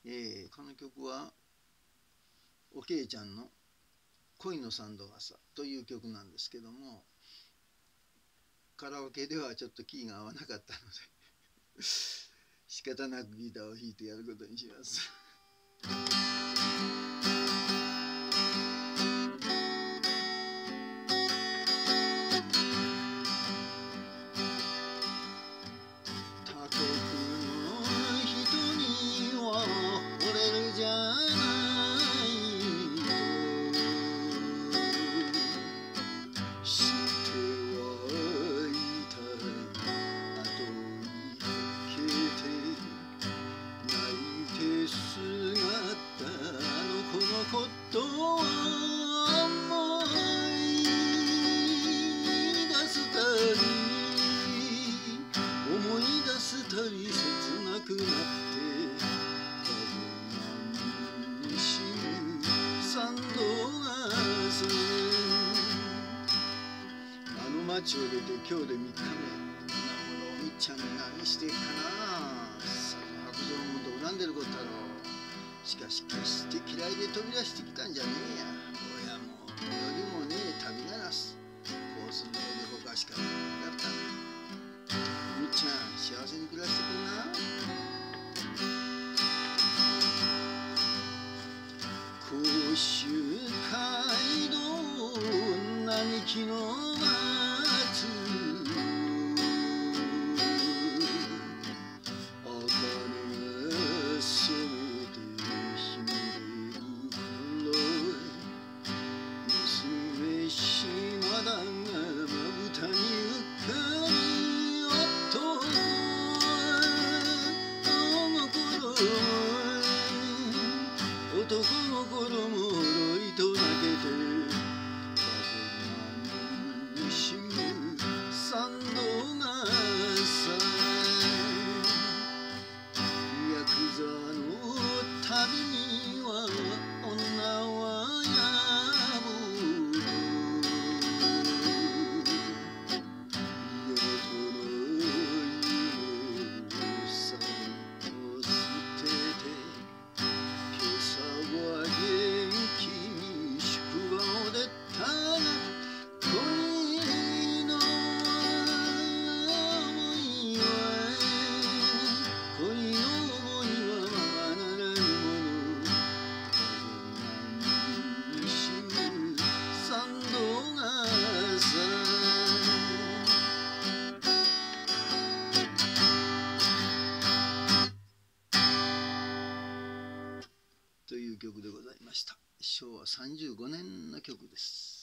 この曲はおけいちゃんの「恋の三度笠」という曲なんですけども、カラオケではちょっとキーが合わなかったので仕方なくギターを弾いてやることにします。他国の人には惚れるじゃないと知ってはいた。後にかけて泣いてすがったあの子のことを思い出すたび切なくなって風にしむ三度笠。あの町を出て今日で3日目。今頃おみっちゃん何してっかな。さぞ白状者と恨んでることだろう。しかし決して嫌いで飛び出してきたんじゃねえや。親もよりもねえ旅ならす。こうするので他しかなかったんだ。おみっちゃん幸せに暮らしてくんな。甲州街道並木の松、茜が染めてひんでる頃、娘島田がまぶたに浮かび男の頃もろいと泣けて風にしむ三度笠。ヤクザの旅には女は野暮と夜との夢をさを捨てては元気に宿場を出たが恋の想いはままならぬもの。風にしむ三度笠。という曲でございました。昭和35年の曲です。